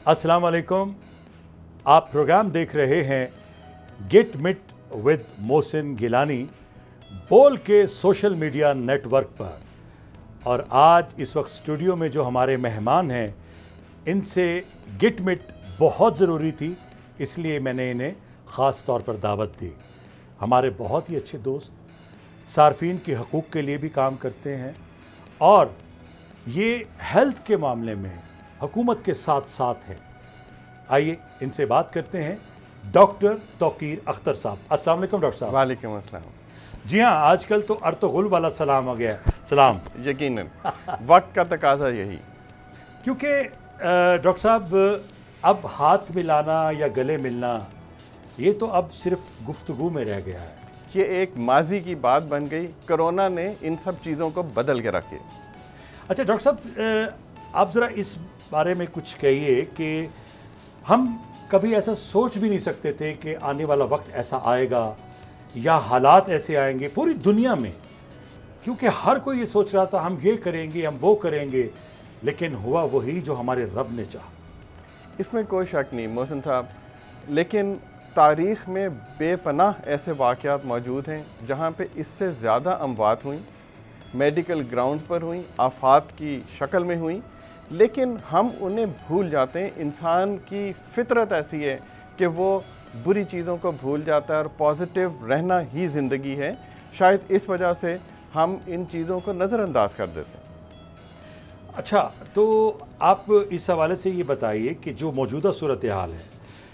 अस्सलाम वालेकुम। आप प्रोग्राम देख रहे हैं गेट मिट विद मोहसिन गिलानी बोल के सोशल मीडिया नेटवर्क पर। और आज इस वक्त स्टूडियो में जो हमारे मेहमान हैं, इनसे गेट मिट बहुत ज़रूरी थी, इसलिए मैंने इन्हें ख़ास तौर पर दावत दी। हमारे बहुत ही अच्छे दोस्त, सार्फिन के हकूक़ के लिए भी काम करते हैं और ये हेल्थ के मामले में हुकूमत के साथ साथ है। आइए इनसे बात करते हैं। डॉक्टर तौकीर अख्तर साहब, अस्सलाम वालेकुम डॉक्टर साहब। वालेकुम अस्सलाम। जी हाँ, आजकल तो अर्तगुल वाला सलाम आ गया है। सलाम यकीनन वक्त का तकाजा यही, क्योंकि डॉक्टर साहब अब हाथ मिलाना या गले मिलना ये तो अब सिर्फ गुफ्तगू में रह गया है। ये एक माजी की बात बन गई। कोरोना ने इन सब चीज़ों को बदल के रखे। अच्छा डॉक्टर साहब, आप ज़रा इस बारे में कुछ कहिए कि हम कभी ऐसा सोच भी नहीं सकते थे कि आने वाला वक्त ऐसा आएगा या हालात ऐसे आएंगे पूरी दुनिया में, क्योंकि हर कोई ये सोच रहा था हम ये करेंगे, हम वो करेंगे, लेकिन हुआ वही जो हमारे रब ने चाहा। इसमें कोई शक नहीं मोहसिन साहब, लेकिन तारीख़ में बेपनाह ऐसे वाक़यात मौजूद हैं जहाँ पे इससे ज़्यादा अमवात हुई, मेडिकल ग्राउंड्स पर हुई, आफात की शक्ल में हुई, लेकिन हम उन्हें भूल जाते हैं। इंसान की फितरत ऐसी है कि वो बुरी चीज़ों को भूल जाता है और पॉजिटिव रहना ही ज़िंदगी है। शायद इस वजह से हम इन चीज़ों को नज़रअंदाज कर देते हैं। अच्छा, तो आप इस हवाले से ये बताइए कि जो मौजूदा सूरत हाल है,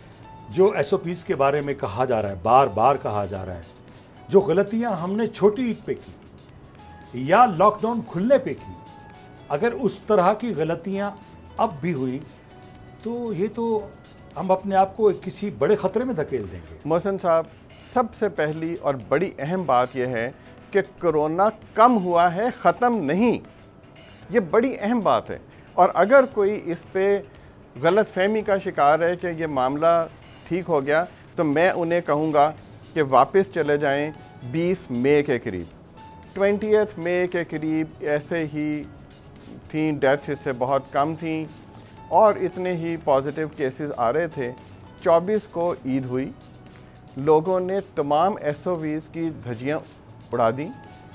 जो SOPs के बारे में कहा जा रहा है, बार बार कहा जा रहा है, जो गलतियां हमने छोटी ईद पे की या लॉकडाउन खुलने पे की, अगर उस तरह की गलतियां अब भी हुई तो ये तो हम अपने आप को किसी बड़े ख़तरे में धकेल देंगे। मोहसिन साहब, सबसे पहली और बड़ी अहम बात यह है कि कोरोना कम हुआ है, ख़त्म नहीं। ये बड़ी अहम बात है। और अगर कोई इस पे गलत फहमी का शिकार है कि ये मामला ठीक हो गया, तो मैं उन्हें कहूँगा कि वापस चले जाएं 20 मई के करीब, 20 मई के करीब ऐसे ही थी, डेथ इससे बहुत कम थी और इतने ही पॉजिटिव केसेस आ रहे थे। 24 को ईद हुई, लोगों ने तमाम SOPs की धज्जियाँ उड़ा दी,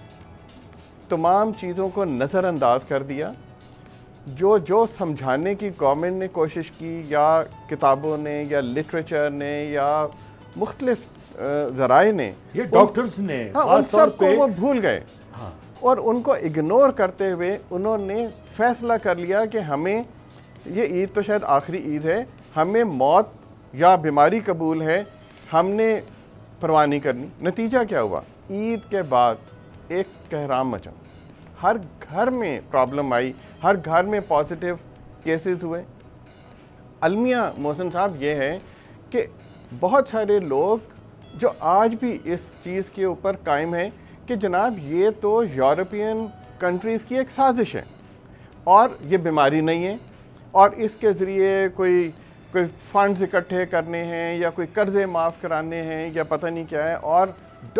तमाम चीज़ों को नज़रअंदाज कर दिया। जो जो समझाने की गवर्नमेंट ने कोशिश की, या किताबों ने या लिटरेचर ने या मुख्तलिफ ज़राए ने, ये डॉक्टर्स ने उन खास तौर सबको पे वो भूल गए। हाँ, और उनको इग्नोर करते हुए उन्होंने फ़ैसला कर लिया कि हमें ये ईद तो शायद आखिरी ईद है, हमें मौत या बीमारी कबूल है, हमने परवाह नहीं करनी। नतीजा क्या हुआ? ईद के बाद एक कहराम मचा, हर घर में प्रॉब्लम आई, हर घर में पॉजिटिव केसेस हुए। अलमिया मोहसिन साहब ये है कि बहुत सारे लोग जो आज भी इस चीज़ के ऊपर कायम हैं कि जनाब ये तो यूरोपियन कंट्रीज़ की एक साजिश है और ये बीमारी नहीं है, और इसके ज़रिए कोई फ़ंड्स इकट्ठे करने हैं या कोई कर्ज़े माफ़ कराने हैं या पता नहीं क्या है। और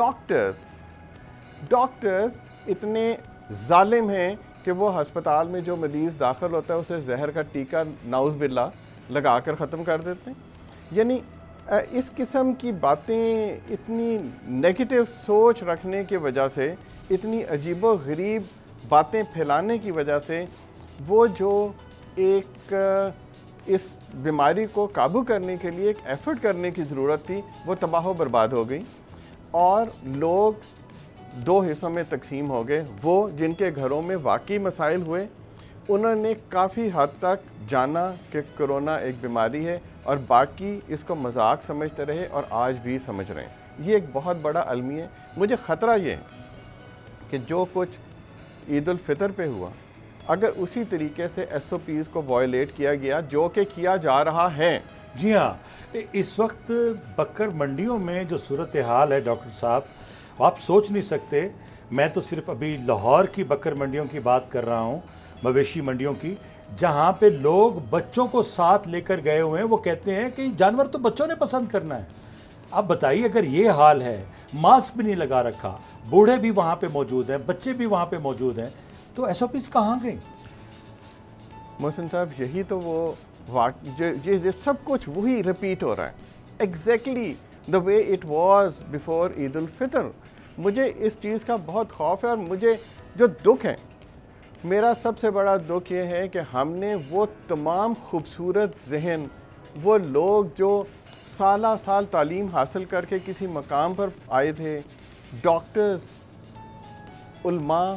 डॉक्टर्स इतने जालिम हैं कि वो हस्पताल में जो मरीज़ दाखिल होता है उसे जहर का टीका नाउज़ बिल्ला लगा कर ख़त्म कर देते हैं। यानी इस किस्म की बातें, इतनी नेगेटिव सोच रखने की वजह से, इतनी अजीबो-गरीब बातें फैलाने की वजह से, वो जो एक इस बीमारी को काबू करने के लिए एक एफ़र्ट करने की ज़रूरत थी, वो तबाह बर्बाद हो गई और लोग दो हिस्सों में तकसीम हो गए। वो जिनके घरों में वाकई मसाइल हुए, उन्होंने काफ़ी हद तक जाना कि कोरोना एक बीमारी है, और बाकी इसको मजाक समझते रहे और आज भी समझ रहे हैं। ये एक बहुत बड़ा अलमी है। मुझे ख़तरा ये है कि जो कुछ ईद उल फितर पे हुआ, अगर उसी तरीके से SOPs को वायलेट किया गया जो कि किया जा रहा है। जी हाँ, इस वक्त बकर मंडियों में जो सूरत हाल है डॉक्टर साहब, आप सोच नहीं सकते। मैं तो सिर्फ अभी लाहौर की बकर मंडियों की बात कर रहा हूँ, मवेशी मंडियों की, जहाँ पे लोग बच्चों को साथ लेकर गए हुए हैं। वो कहते हैं कि जानवर तो बच्चों ने पसंद करना है। अब बताइए, अगर ये हाल है, मास्क भी नहीं लगा रखा, बूढ़े भी वहाँ पे मौजूद हैं, बच्चे भी वहाँ पे मौजूद हैं, तो SOPs कहाँ गई? मोहसिन साहब, यही तो वो یہ سب کچھ وہی ریپیٹ ہو رہا ہے exactly the way it was before Eid ul-Fitr. مجھے اس چیز کا بہت خوف ہے, اور مجھے جو دکھ ہے, میرا سب سے بڑا دکھ یہ ہے کہ ہم نے وہ تمام خوبصورت ذہن, وہ لوگ جو سالہ سال تعلیم حاصل کر کے کسی مقام پر آئے تھے, ڈاکٹرز, علماء,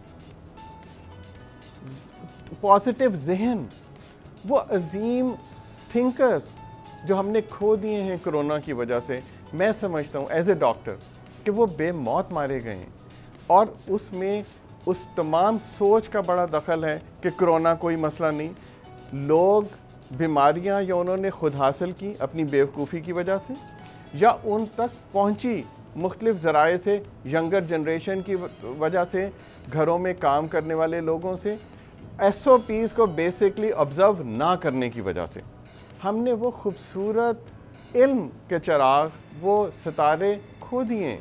پازیٹیو ذہن, وہ عظیم تھنکرز جو ہم نے کھو دیے ہیں کرونا کی وجہ سے, میں سمجھتا ہوں ایز اے ڈاکٹر کہ وہ بے موت مارے گئے ہیں. اور اس میں اس تمام سوچ کا بڑا دخل ہے کہ کرونا کوئی مسئلہ نہیں. لوگ بیماریاں یا انہوں نے خود حاصل کی اپنی بیوقوفی کی وجہ سے, یا ان تک پہنچی مختلف ذرائع سے, ینگر جنریشن کی وجہ سے, گھروں میں کام کرنے والے لوگوں سے, ایس او پیز کو بیسکلی آبزرو نہ کرنے کی وجہ سے. ہم نے وہ خوبصورت علم کے چراغ, وہ ستارے کھو دیے.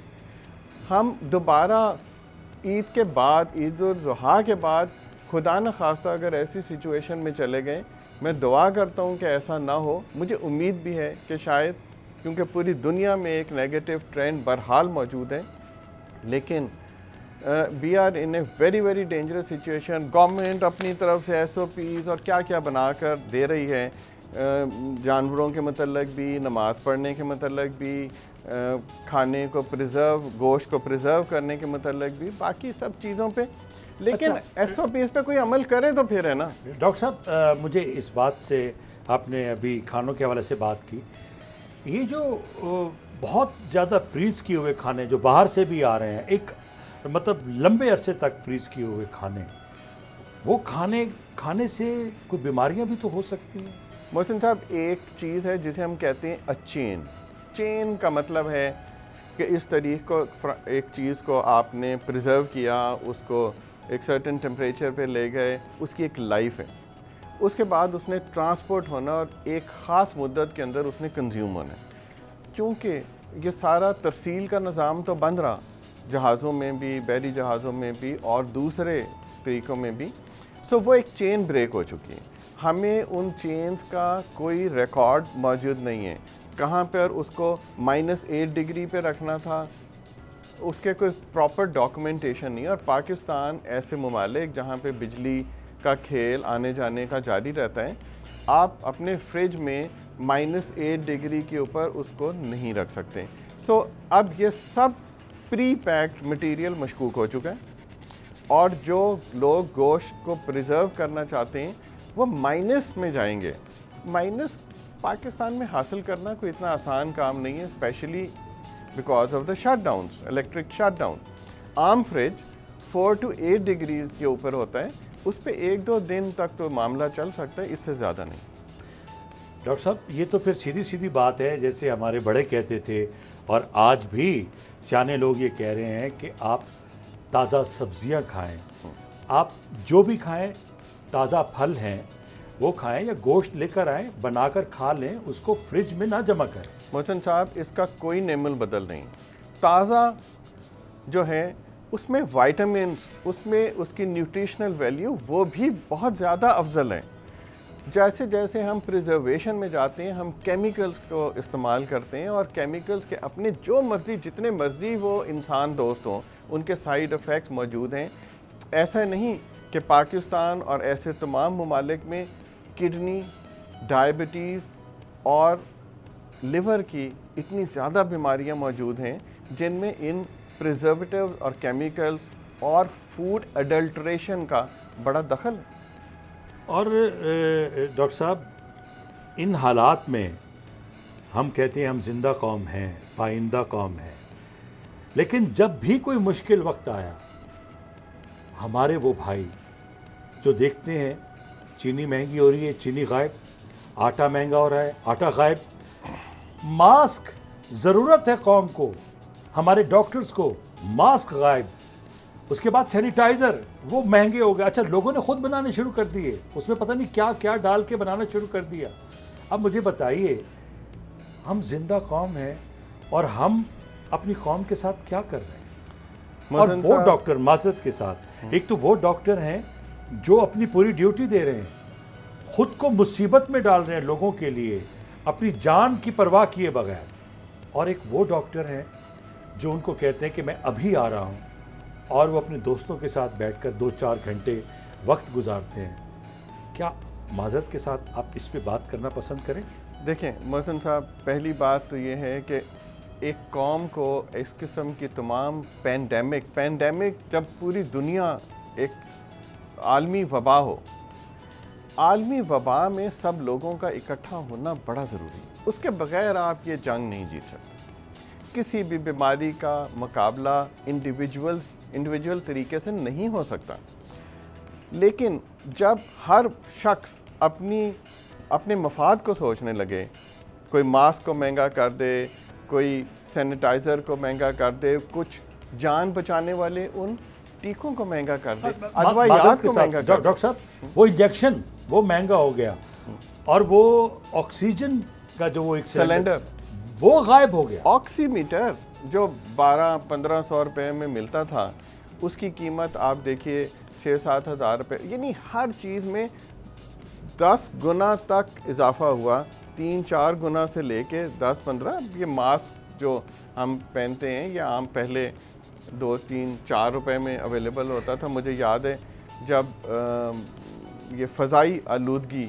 ہم دوبارہ عید کے بعد, عید الاضحیٰ کے بعد خدا نخواستہ اگر ایسی سچویشن میں چلے گئے, میں دعا کرتا ہوں کہ ایسا نہ ہو. مجھے امید بھی ہے کہ شاید, کیونکہ پوری دنیا میں ایک نیگیٹو ٹرینڈ بہرحال موجود ہے, لیکن we are in a very very dangerous situation. Government اپنی طرف سے ایس او پیز اور کیا کیا بنا کر دے رہی ہے, جانوروں کے متعلق بھی, نماز پڑھنے کے متعلق بھی, کھانے کو پریزرو, گوشت کو پریزرو کرنے کے متعلق بھی, باقی سب چیزوں پہ. لیکن ایس او پیز پہ کوئی عمل کرے تو پھر ہے نا. ڈاکٹر صاحب, مجھے اس بات سے, آپ نے ابھی کھانوں کے حوالے سے بات کی, یہ جو بہت زیادہ فریز کیے ہوئے کھانے جو باہر سے بھی آ رہے ہیں, ایک مطلب لمبے عرصے تک فریز کیے ہوئے کھانے, وہ کھانے سے کوئی بیماریاں بھی تو ہو سکتی ہیں. محسن صاحب, ایک چیز ہے جسے ہم کہتے ہیں چین. چین کا مطلب ہے کہ اس طریق کو, ایک چیز کو آپ نے پریزرو کیا, اس کو ایک سرٹن ٹیمپریچر پہ لے گئے, اس کی ایک لائف ہے. اس کے بعد اس نے ٹرانسپورٹ ہونا اور ایک خاص مدت کے اندر اس نے کنزیوم ہونا ہے. چونکہ یہ سارا ترسیل کا نظام تو بند رہا, جہازوں میں بھی, بحری جہازوں میں بھی, اور دوسرے طریقوں میں بھی, سو وہ ایک چین بریک ہو چکی ہے. ہمیں ان چینز کا کوئی ریکارڈ موجود نہیں ہے, کہاں پر اس کو -8 ڈگری پہ رکھنا تھا, اس کے کوئی پراپر ڈاکومنٹیشن نہیں. اور پاکستان ایسے ممالک جہاں پہ بجلی کا کھیل آنے جانے کا جاری رہتا ہے, آپ اپنے فریج میں -8 ڈگری کے اوپر اس کو نہیں رکھ سکتے. سو اب یہ سب پری پیکڈ مٹیریل مشکوک ہو چکا ہے, اور جو لوگ گوشت کو پریزرو کرنا چاہتے ہیں وہ مائنس میں جائیں گے. مائنس پاکستان میں حاصل کرنا کوئی اتنا آسان کام نہیں ہے, specially because of the shutdowns, electric shutdown. عام فریج 4 to 8 ڈگری کے اوپر ہوتا ہے, اس پہ 1-2 دن تک تو معاملہ چل سکتا ہے, اس سے زیادہ نہیں. ڈاکٹر صاحب, یہ تو پھر سیدھی سیدھی بات ہے, جیسے ہمارے بڑے کہتے تھے, اور آج بھی سیانے لوگ یہ کہہ رہے ہیں کہ آپ تازہ سبزیاں کھائیں, آپ جو بھی کھائیں, تازہ پھل ہیں وہ کھائیں, یا گوشت لے کر آئیں, بنا کر کھا لیں, اس کو فریج میں نہ جمع کریں. محسن صاحب, اس کا کوئی نعم البدل نہیں. تازہ جو ہے اس میں وائٹامنس, اس میں اس کی نیوٹریشنل ویلیو وہ بھی بہت زیادہ افضل ہے. جیسے جیسے ہم پریزرویشن میں جاتے ہیں, ہم کیمیکلز کو استعمال کرتے ہیں, اور کیمیکلز کے اپنے جو مرضی, جتنے مرضی وہ انسان دوست ہوں, ان کے سائیڈ افیکٹس موجود ہیں. ایسا نہیں کہ پاکستان اور ایسے تمام ممالک میں کڈنی, ڈائبٹیز اور لیور کی اتنی زیادہ بیماریاں موجود ہیں جن میں ان پریزرویٹیوز اور کیمیکلز اور فوڈ اڈلٹریشن کا بڑا دخل ہے. اور ڈاکٹر صاحب, ان حالات میں ہم کہتے ہیں ہم زندہ قوم ہیں, پائندہ قوم ہیں, لیکن جب بھی کوئی مشکل وقت آیا, ہمارے وہ بھائی جو دیکھتے ہیں چینی مہنگی ہو رہی ہے, چینی غائب, آٹا مہنگا ہو رہا ہے, آٹا غائب, ماسک ضرورت ہے قوم کو, ہمارے ڈاکٹرز کو, ماسک غائب, اس کے بعد سینیٹائزر وہ مہنگے ہو گئے. اچھا, لوگوں نے خود بنانے شروع کر دیے, اس میں پتہ نہیں کیا کیا ڈال کے بنانا شروع کر دیا. اب مجھے بتائیے, ہم زندہ قوم ہیں اور ہم اپنی قوم کے ساتھ کیا کر رہے ہیں؟ اور وہ ڈاکٹر, معذرت کے ساتھ, ایک تو وہ ڈاکٹر ہیں جو اپنی پوری ڈیوٹی دے رہے ہیں, خود کو مصیبت میں ڈال رہے ہیں لوگوں کے لیے اپنی جان کی پرواہ کیے بغیر، اور ایک وہ ڈاکٹر ہیں جو ان کو کہتے ہیں کہ میں ابھی آ رہا ہوں، اور وہ اپنے دوستوں کے ساتھ بیٹھ کر 2-4 گھنٹے وقت گزارتے ہیں. کیا معذرت کے ساتھ آپ اس پہ بات کرنا پسند کریں؟ دیکھیں محسن صاحب، پہلی بات تو یہ ہے کہ ایک قوم کو اس قسم کی تمام پینڈیمک جب پوری دنیا ایک عالمی وبا ہو، عالمی وبا میں سب لوگوں کا اکٹھا ہونا بڑا ضروری ہے. اس کے بغیر آپ یہ جنگ نہیں جیت سکتے. کسی بھی بیماری کا مقابلہ انڈیویجول طریقے سے نہیں ہو سکتا، لیکن جب ہر شخص اپنے مفاد کو سوچنے لگے، کوئی ماسک کو مہنگا کر دے، کوئی سینیٹائزر کو مہنگا کر دے، کچھ جان بچانے والے ان ٹیکوں کو مہنگا کر دے، ادویات کو مہنگا کر دے. ڈاکٹر صاحب وہ انجیکشن وہ مہنگا ہو گیا، اور وہ آکسیجن کا جو وہ ایک سلنڈر وہ غائب ہو گیا. آکسی میٹر جو 1200-1500 روپے میں ملتا تھا، اس کی قیمت آپ دیکھیے 6-7 ہزار روپے. یعنی ہر چیز میں 10 گنا تک اضافہ ہوا، 3-4 گنا سے لے کے 10-15. یہ ماسک جو ہم پہنتے ہیں یہ عام پہلے 2-3-4 روپے میں اویلیبل ہوتا تھا. مجھے یاد ہے جب یہ فضائی آلودگی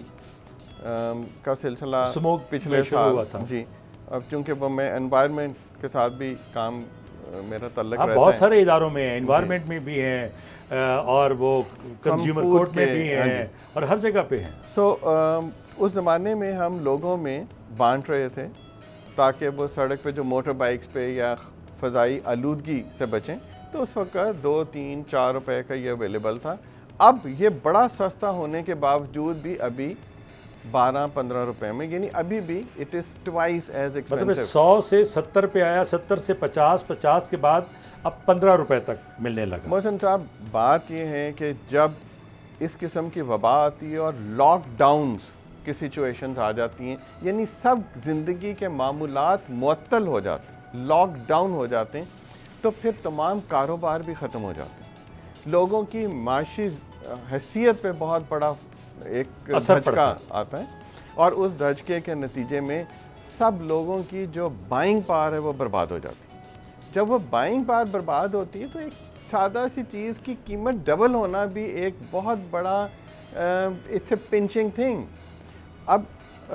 کا سلسلہ پچھلے سال ہوا تھا. جی، اب چونکہ وہ میں انوائرمنٹ کے ساتھ بھی کام میرا تعلق رہتا ہے. بہت سارے اداروں میں ہیں، انوائرمنٹ میں بھی ہیں، اور وہ کنزیومر کورٹ میں بھی ہیں، اور ہر جگہ پہ ہیں. سو اس زمانے میں ہم لوگوں میں بانٹ رہے تھے تاکہ وہ سڑک پہ جو موٹر بائکس پہ یا فضائی آلودگی سے بچیں. تو اس وقت 2-3-4 روپے کا یہ اویلیبل تھا. اب یہ بڑا سستا ہونے کے باوجود بھی ابھی 12-15 روپے میں، یعنی ابھی بھی it is twice as expensive. مطلب 100 سے 70 پہ آیا، 70 سے 50 کے بعد اب 15 روپے تک ملنے لگا. محسن صاحب، بات یہ ہے کہ جب اس قسم کی وبا آتی ہے اور لاک ڈاؤنز کی سچویشنز آ جاتی ہیں، یعنی سب زندگی کے معمولات معطل ہو جاتے ہیں، لاک ڈاؤن ہو جاتے ہیں، تو پھر تمام کاروبار بھی ختم ہو جاتے ہیں. لوگوں کی معاشی حیثیت پہ بہت بڑا ایک دھچکا آتا ہے، اور اس دھچکے کے نتیجے میں سب لوگوں کی جو بائنگ پاور ہے وہ برباد ہو جاتی ہے. جب وہ بائنگ پاور برباد ہوتی ہے تو ایک سادہ سی چیز کی قیمت ڈبل ہونا بھی ایک بہت بڑا اٹس اے پنچنگ تھنگ. اب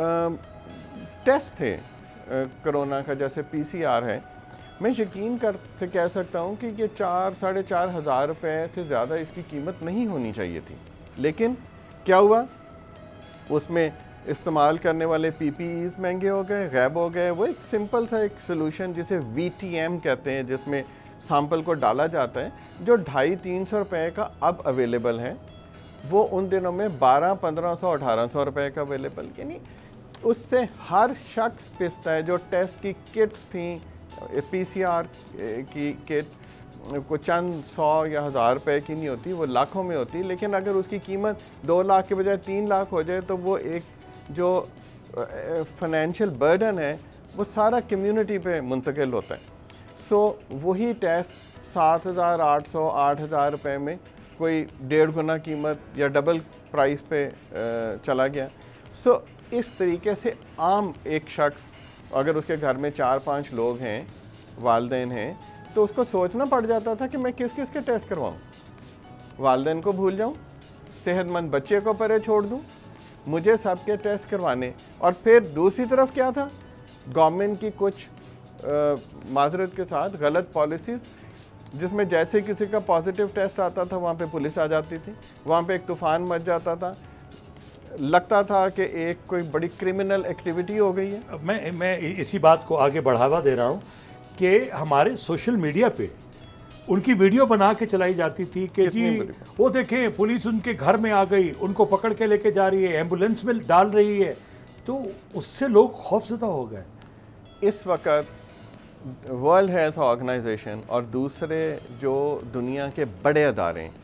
ٹیسٹ تھے کرونا کا، جیسے PCR ہے، میں یقین سے کہہ سکتا ہوں کہ یہ 4-4.5 ہزار روپے سے زیادہ اس کی قیمت نہیں ہونی چاہیے تھی. لیکن کیا ہوا، اس میں استعمال کرنے والے PPEs مہنگے ہو گئے، غائب ہو گئے. وہ ایک سمپل سا ایک سلوشن جسے VTM کہتے ہیں، جس میں سیمپل کو ڈالا جاتا ہے، جو 250-300 روپے کا اب اویلیبل ہے، وہ ان دنوں میں 1200-1500-1800 روپے کا اویلیبل. یعنی اس سے ہر شخص پستا ہے. جو ٹیسٹ کی کٹس تھیں، PCR کی کٹ کو چند 100 یا 1000 روپے کی نہیں ہوتی، وہ لاکھوں میں ہوتی. لیکن اگر اس کی قیمت 2 لاکھ کے بجائے 3 لاکھ ہو جائے تو وہ ایک جو فائنینشیل برڈن ہے وہ سارا کمیونٹی پہ منتقل ہوتا ہے. سو وہی ٹیسٹ 7,800-8,000 روپے میں کوئی 1.5 گنا قیمت یا ڈبل پرائس پہ چلا گیا. سو اس طریقے سے عام ایک شخص، اگر اس کے گھر میں 4-5 لوگ ہیں، والدین ہیں، تو اس کو سوچنا پڑ جاتا تھا کہ میں کس کس کے ٹیسٹ کرواؤں. والدین کو بھول جاؤں، صحت مند بچے کو پرے چھوڑ دوں، مجھے سب کے ٹیسٹ کروانے. اور پھر دوسری طرف کیا تھا، گورنمنٹ کی کچھ معذرت کے ساتھ غلط پالیسیز، جس میں جیسے کسی کا پازیٹیو ٹیسٹ آتا تھا وہاں پہ پولیس آ جاتی تھی، وہاں پہ ایک طوفان مچ جاتا تھا، لگتا تھا کہ ایک کوئی بڑی کرمنل ایکٹیویٹی ہو گئی ہے. میں اسی بات کو آگے بڑھاوا دے رہا ہوں کہ ہمارے سوشل میڈیا پہ ان کی ویڈیو بنا کے چلائی جاتی تھی کہ جی وہ دیکھیں پولیس ان کے گھر میں آ گئی، ان کو پکڑ کے لے کے جا رہی ہے، ایمبولینس میں ڈال رہی ہے. تو اس سے لوگ خوفزدہ ہو گئے. اس وقت ورلڈ ہیلتھ آرگنائزیشن اور دوسرے جو دنیا کے بڑے ادارے ہیں،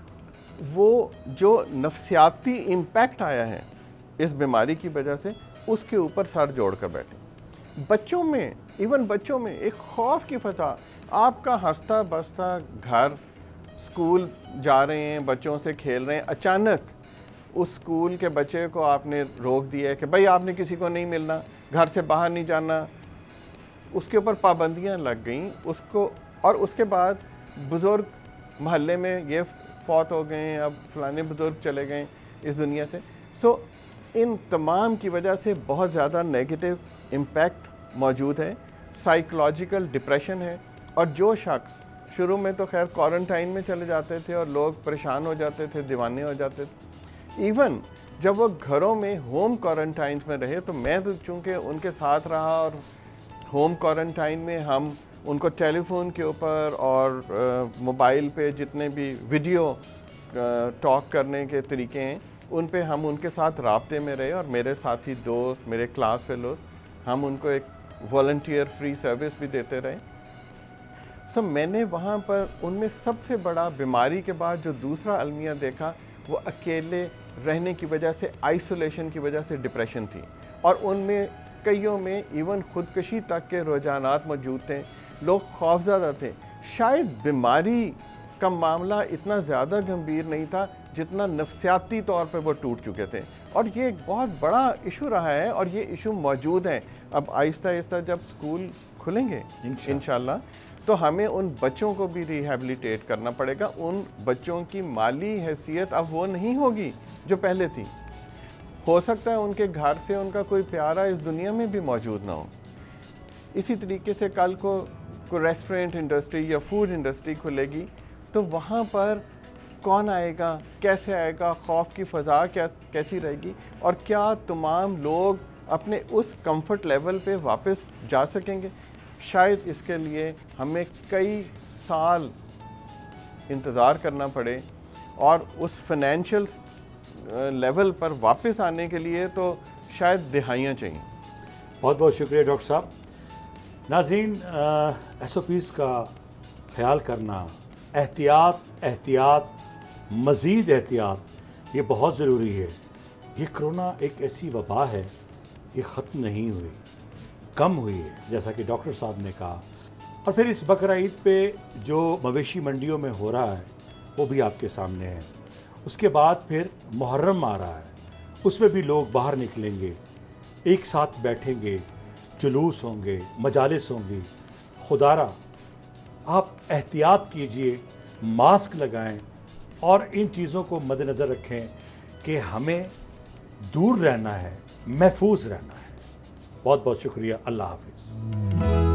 وہ جو نفسیاتی امپیکٹ آیا ہے اس بیماری کی وجہ سے، اس کے اوپر سر جوڑ کر بیٹھے. بچوں میں، ایون بچوں میں ایک خوف کی فضا. آپ کا ہنستا بستا گھر، اسکول جا رہے ہیں، بچوں سے کھیل رہے ہیں، اچانک اس اسکول کے بچے کو آپ نے روک دیا ہے کہ بھائی آپ نے کسی کو نہیں ملنا, گھر سے باہر نہیں جانا, اس کے اوپر پابندیاں لگ گئیں اس کو. اور اس کے بعد بزرگ محلے میں یہ فوت ہو گئے ہیں, اب فلانے بزرگ چلے گئے اس دنیا سے. سو ان تمام کی وجہ سے بہت زیادہ نیگیٹو امپیکٹ موجود ہے, سائیکولوجیکل ڈپریشن ہے. اور جو شخص شروع میں تو خیر کوارنٹائن میں چلے جاتے تھے اور لوگ پریشان ہو جاتے تھے, دیوانے ہو جاتے تھے, ایون جب وہ گھروں میں ہوم کوارنٹائنس میں رہے تو میں تو چونکہ ان کے ساتھ رہا, اور ہوم کوارنٹائن میں ہم ان کو ٹیلی فون کے اوپر اور موبائل پہ جتنے بھی ویڈیو ٹاک کرنے کے طریقے ہیں ان پہ ہم ان کے ساتھ رابطے میں رہے, اور میرے ساتھی دوست, میرے کلاس فیلوز, ہم ان کو ایک والنٹیئر فری سروس بھی دیتے رہے. سو میں نے وہاں پر ان میں سب سے بڑا بیماری کے بعد جو دوسرا المیہ دیکھا وہ اکیلے رہنے کی وجہ سے, آئسولیشن کی وجہ سے ڈپریشن تھی. اور ان میں کئیوں میں ایون خودکشی تک کے رجحانات موجود تھے, لوگ خوفزدہ تھے. شاید بیماری کا معاملہ اتنا زیادہ گمبھیر نہیں تھا جتنا نفسیاتی طور پہ وہ ٹوٹ چکے تھے. اور یہ ایک بہت بڑا ایشو رہا ہے, اور یہ ایشو موجود ہے. اب آہستہ آہستہ جب اسکول کھلیں گے انشاءاللہ تو ہمیں ان بچوں کو بھی ریہیبلیٹیٹ کرنا پڑے گا. ان بچوں کی مالی حیثیت اب وہ نہیں ہوگی جو پہلے تھی. ہو سکتا ہے ان کے گھر سے ان کا کوئی پیارا اس دنیا میں بھی موجود نہ ہو. اسی طریقے سے کل کو کوئی ریسٹورینٹ انڈسٹری یا فوڈ انڈسٹری کھلے گی تو وہاں پر کون آئے گا, کیسے آئے گا, خوف کی فضا کیسی رہے گی, اور کیا تمام لوگ اپنے اس کمفرٹ لیول پہ واپس جا سکیں گے. شاید اس کے لیے ہمیں کئی سال انتظار کرنا پڑے, اور اس فائنینشیل لیول پر واپس آنے کے لیے تو شاید دہائیاں چاہیے. بہت بہت شکریہ ڈاکٹر صاحب. ناظرین, ایس او پیز کا خیال کرنا, احتیاط, مزید احتیاط, یہ بہت ضروری ہے. یہ کرونا ایک ایسی وبا ہے, یہ ختم نہیں ہوئی, کم ہوئی ہے جیسا کہ ڈاکٹر صاحب نے کہا. اور پھر اس بقرعید پہ جو مویشی منڈیوں میں ہو رہا ہے وہ بھی آپ کے سامنے ہے. اس کے بعد پھر محرم آ رہا ہے, اس میں بھی لوگ باہر نکلیں گے, ایک ساتھ بیٹھیں گے, جلوس ہوں گے, مجالس ہوں گی. خدارا آپ احتیاط کیجئے, ماسک لگائیں, اور ان چیزوں کو مد نظر رکھیں کہ ہمیں دور رہنا ہے, محفوظ رہنا ہے. بہت بہت شکریہ. اللہ حافظ.